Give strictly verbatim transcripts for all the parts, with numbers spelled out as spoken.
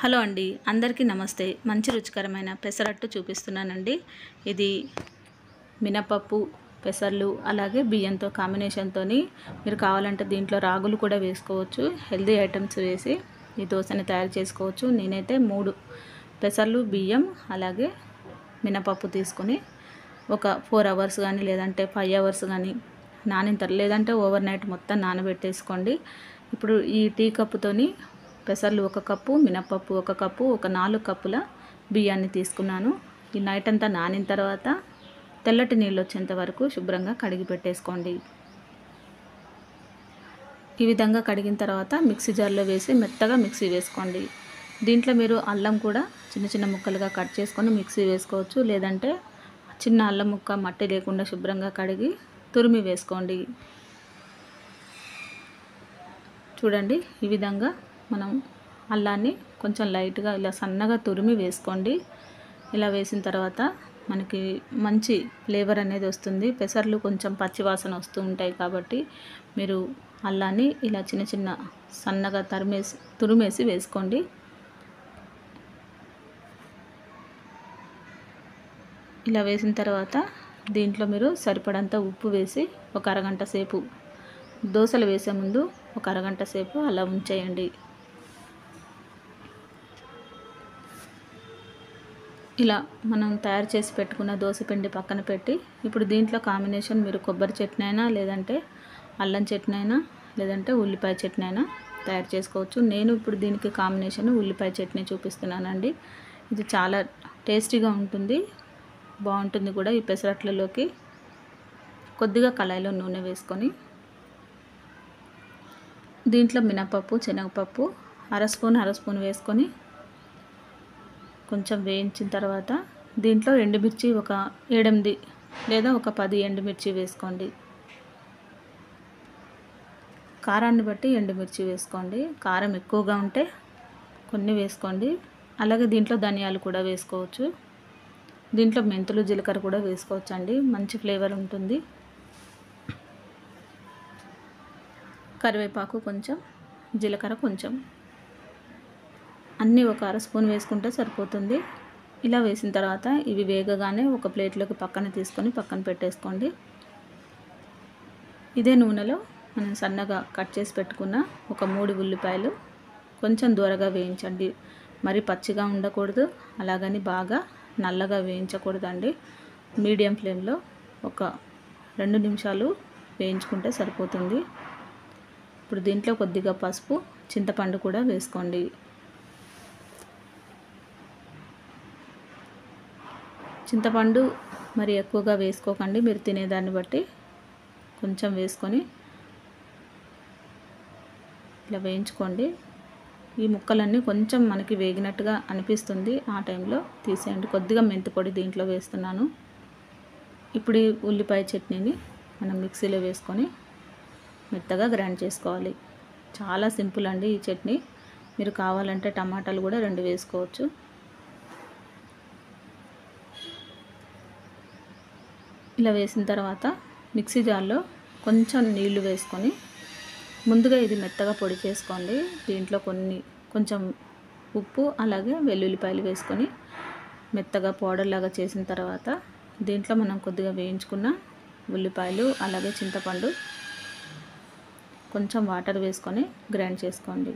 Hello అండి, అందరికీ నమస్తే. మంచి రుచికరమైన పెసరట్టు చూపిస్తున్నానండి. ఇది మినపప్పు, పెసర్లు అలాగే బియ్యంతో కాంబినేషన్తోని మీరు కావాలంటే దీంట్లో రాగులు కూడా వేసుకోవచ్చు. హెల్దీ ఐటమ్స్ వేసి ఈ దోశని తయారు చేసుకోవచ్చు. నేనైతే మూడు పెసర్లు, బియ్యం అలాగే మినపప్పు తీసుకొని ఒక ఫోర్ అవర్స్ కానీ లేదంటే ఫైవ్ అవర్స్ కానీ నానింటారు, లేదంటే ఓవర్ నైట్ మొత్తం నానబెట్టేసుకోండి. ఇప్పుడు ఈ టీ కప్పుతోని పెసర్లు ఒక కప్పు, మినపప్పు ఒక కప్పు, ఒక నాలుగు కప్పుల బియ్యాన్ని తీసుకున్నాను. ఈ నైట్ అంతా నానిన తర్వాత తెల్లటి నీళ్ళు వచ్చేంత వరకు శుభ్రంగా కడిగి పెట్టేసుకోండి. ఈ విధంగా కడిగిన తర్వాత మిక్సీ జార్లో వేసి మెత్తగా మిక్సీ వేసుకోండి. దీంట్లో మీరు అల్లం కూడా చిన్న చిన్న ముక్కలుగా కట్ చేసుకొని మిక్సీ వేసుకోవచ్చు, లేదంటే చిన్న అల్లం ముక్క మట్టి లేకుండా శుభ్రంగా కడిగి తురిమి వేసుకోండి. చూడండి, ఈ విధంగా మనం అల్లాన్ని కొంచెం లైట్గా ఇలా సన్నగా తురిమి వేసుకోండి. ఇలా వేసిన తర్వాత మనకి మంచి ఫ్లేవర్ అనేది వస్తుంది. పెసర్లు కొంచెం పచ్చివాసన వస్తూ ఉంటాయి కాబట్టి మీరు అల్లాన్ని ఇలా చిన్న చిన్న సన్నగా తరిమేసి తురిమేసి వేసుకోండి. ఇలా వేసిన తర్వాత దీంట్లో మీరు సరిపడంత ఉప్పు వేసి ఒక అరగంట సేపు, దోశలు వేసే ముందు ఒక అరగంట సేపు అలా ఉంచేయండి. ఇలా మనం తయారు చేసి పెట్టుకున్న దోశ పిండి పక్కన పెట్టి ఇప్పుడు దీంట్లో కాంబినేషన్ మీరు కొబ్బరి చట్నీ అయినా లేదంటే అల్లం చట్నీ అయినా లేదంటే ఉల్లిపాయ చట్నీ అయినా తయారు చేసుకోవచ్చు. నేను ఇప్పుడు దీనికి కాంబినేషన్ ఉల్లిపాయ చట్నీ చూపిస్తున్నానండి. ఇది చాలా టేస్టీగా ఉంటుంది, బాగుంటుంది కూడా. ఈ పెసరట్లలోకి కొద్దిగా కళాయిలో నూనె వేసుకొని దీంట్లో మినపప్పు, శనగపప్పు అర స్పూన్ అర స్పూన్ వేసుకొని కొంచెం వేయించిన తర్వాత దీంట్లో ఎండుమిర్చి ఒక ఏడెనిమిది లేదా ఒక పది ఎండుమిర్చి వేసుకోండి. కారాన్ని బట్టి ఎండుమిర్చి వేసుకోండి. కారం ఎక్కువగా ఉంటే కొన్ని వేసుకోండి. అలాగే దీంట్లో ధనియాలు కూడా వేసుకోవచ్చు. దీంట్లో మెంతులు, జీలకర్ర కూడా వేసుకోవచ్చు అండి, మంచి ఫ్లేవర్ ఉంటుంది. కరివేపాకు కొంచెం, జీలకర్ర కొంచెం, అన్నీ ఒక అర స్పూన్ వేసుకుంటే సరిపోతుంది. ఇలా వేసిన తర్వాత ఇవి వేగగానే ఒక ప్లేట్లోకి పక్కన తీసుకొని పక్కన పెట్టేసుకోండి. ఇదే నూనెలో మనం సన్నగా కట్ చేసి పెట్టుకున్న ఒక మూడు ఉల్లిపాయలు కొంచెం దూరగా వేయించండి. మరి పచ్చిగా ఉండకూడదు, అలాగని బాగా నల్లగా వేయించకూడదండి. మీడియం ఫ్లేమ్లో ఒక రెండు నిమిషాలు వేయించుకుంటే సరిపోతుంది. ఇప్పుడు దీంట్లో కొద్దిగా పసుపు, చింతపండు కూడా వేసుకోండి. చింతపండు మరి ఎక్కువగా వేసుకోకండి, మీరు తినేదాన్ని బట్టి కొంచెం వేసుకొని ఇలా వేయించుకోండి. ఈ ముక్కలన్నీ కొంచెం మనకి వేగినట్టుగా అనిపిస్తుంది, ఆ టైంలో తీసేయండి. కొద్దిగా మెంతి పొడి దీంట్లో వేస్తున్నాను. ఇప్పుడు ఈ ఉల్లిపాయ చట్నీని మనం మిక్సీలో వేసుకొని మెత్తగా గ్రైండ్ చేసుకోవాలి. చాలా సింపుల్ అండి ఈ చట్నీ. మీరు కావాలంటే టమాటాలు కూడా రెండు వేసుకోవచ్చు. ఇలా వేసిన తర్వాత మిక్సీ జార్లో కొంచెం నీళ్లు వేసుకొని ముందుగా ఇది మెత్తగా పొడి చేసుకోండి. దీంట్లో కొన్ని కొంచెం ఉప్పు అలాగే వెల్లుల్లిపాయలు వేసుకొని మెత్తగా పౌడర్ లాగా చేసిన తర్వాత దీంట్లో మనం కొద్దిగా వేయించుకున్న ఉల్లిపాయలు అలాగే చింతపండు కొంచెం వాటర్ వేసుకొని గ్రైండ్ చేసుకోండి.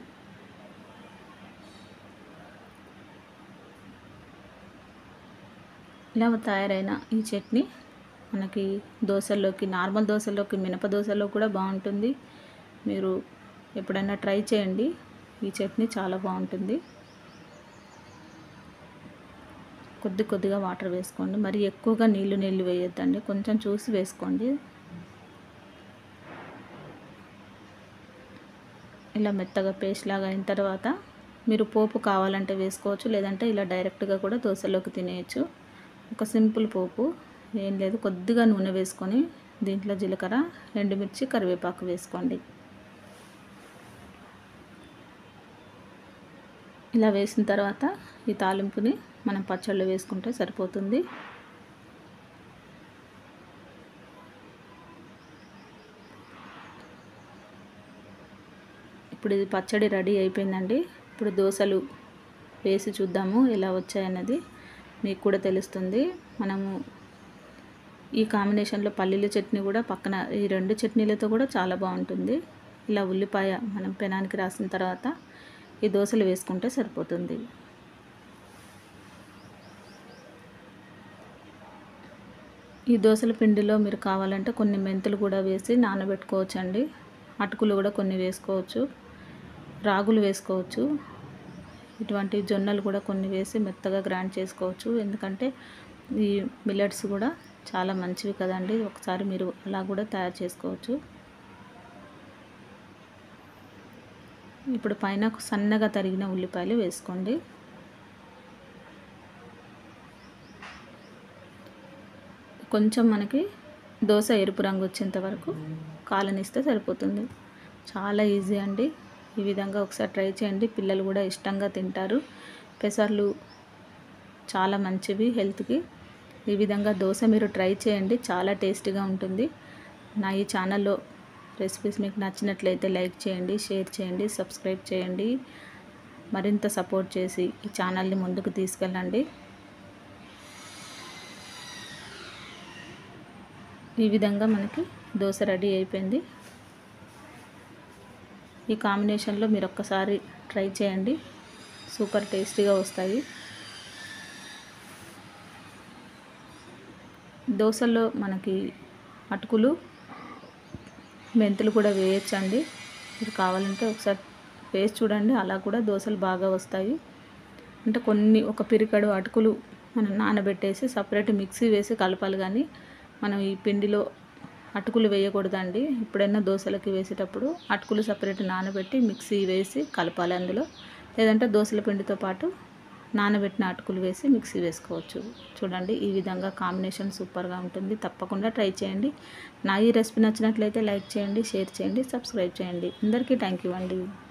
ఇలా తయారైన ఈ చట్నీ మనకి దోశల్లోకి, నార్మల్ దోశల్లోకి, మినప దోశలో కూడా బాగుంటుంది. మీరు ఎప్పుడైనా ట్రై చేయండి, ఈ చట్నీ చాలా బాగుంటుంది. కొద్ది కొద్దిగా వాటర్ వేసుకోండి, మరి ఎక్కువగా నీళ్ళు నీళ్ళు వేయొద్దండి, కొంచెం చూసి వేసుకోండి. ఇలా మెత్తగా పేస్ట్ లాగా అయిన తర్వాత మీరు పోపు కావాలంటే వేసుకోవచ్చు, లేదంటే ఇలా డైరెక్ట్గా కూడా దోశలోకి తినేయచ్చు. ఒక సింపుల్ పోపు ఏం లేదు, కొద్దిగా నూనె వేసుకొని దీంట్లో జీలకర్ర, ఎండుమిర్చి, కరివేపాకు వేసుకోండి. ఇలా వేసిన తర్వాత ఈ తాలింపుని మనం పచ్చళ్ళు వేసుకుంటే సరిపోతుంది. ఇప్పుడు ఇది పచ్చడి రెడీ అయిపోయిందండి. ఇప్పుడు దోశలు వేసి చూద్దాము ఎలా వచ్చాయన్నది మీకు కూడా తెలుస్తుంది. మనము ఈ కాంబినేషన్లో పల్లీల చట్నీ కూడా పక్కన ఈ రెండు చట్నీలతో కూడా చాలా బాగుంటుంది. ఇలా ఉల్లిపాయ మనం పెనానికి రాసిన తర్వాత ఈ దోశలు వేసుకుంటే సరిపోతుంది. ఈ దోశల పిండిలో మీరు కావాలంటే కొన్ని మెంతులు కూడా వేసి నానబెట్టుకోవచ్చండి. అటుకులు కూడా కొన్ని వేసుకోవచ్చు, రాగులు వేసుకోవచ్చు, ఇటువంటి జొన్నలు కూడా కొన్ని వేసి మెత్తగా గ్రైండ్ చేసుకోవచ్చు. ఎందుకంటే ఈ మిల్లెట్స్ కూడా చాలా మంచివి కదండి. ఒకసారి మీరు అలా కూడా తయారు చేసుకోవచ్చు. ఇప్పుడు పైన సన్నగా తరిగిన ఉల్లిపాయలు వేసుకోండి. కొంచెం మనకి దోశ ఎరుపు రంగు వచ్చేంత వరకు కాలనిస్తే సరిపోతుంది. చాలా ఈజీ అండి. ఈ విధంగా ఒకసారి ట్రై చేయండి. పిల్లలు కూడా ఇష్టంగా తింటారు. పెసర్లు చాలా మంచివి హెల్త్కి. ఈ విధంగా దోశ మీరు ట్రై చేయండి, చాలా టేస్టీగా ఉంటుంది. నా ఈ ఛానల్లో రెసిపీస్ మీకు నచ్చినట్లయితే లైక్ చేయండి, షేర్ చేయండి, సబ్స్క్రైబ్ చేయండి. మరింత సపోర్ట్ చేసి ఈ ఛానల్ని ముందుకు తీసుకెళ్ళండి. ఈ విధంగా మనకి దోశ రెడీ అయిపోయింది. ఈ కాంబినేషన్లో మీరు ఒక్కసారి ట్రై చేయండి, సూపర్ టేస్టీగా వస్తాయి. దోశల్లో మనకి అటుకులు, మెంతులు కూడా వేయచ్చండి. మీరు కావాలంటే ఒకసారి వేసి చూడండి, అలా కూడా దోశలు బాగా వస్తాయి. అంటే కొన్ని ఒక పిరికడు అటుకులు మనం నానబెట్టేసి సపరేట్ మిక్సీ వేసి కలపాలి, కానీ మనం ఈ పిండిలో అటుకులు వేయకూడదండి. ఎప్పుడైనా దోశలకి వేసేటప్పుడు అటుకులు సపరేట్ నానబెట్టి మిక్సీ వేసి కలపాలి అందులో. లేదంటే దోశల పిండితో పాటు నానబెట్టిన అటుకులు వేసి మిక్సీ వేసుకోవచ్చు. చూడండి, ఈ విధంగా కాంబినేషన్ సూపర్గా ఉంటుంది. తప్పకుండా ట్రై చేయండి. నా ఈ రెసిపీ నచ్చినట్లయితే లైక్ చేయండి, షేర్ చేయండి, సబ్స్క్రైబ్ చేయండి. అందరికీ థ్యాంక్ యూ అండి.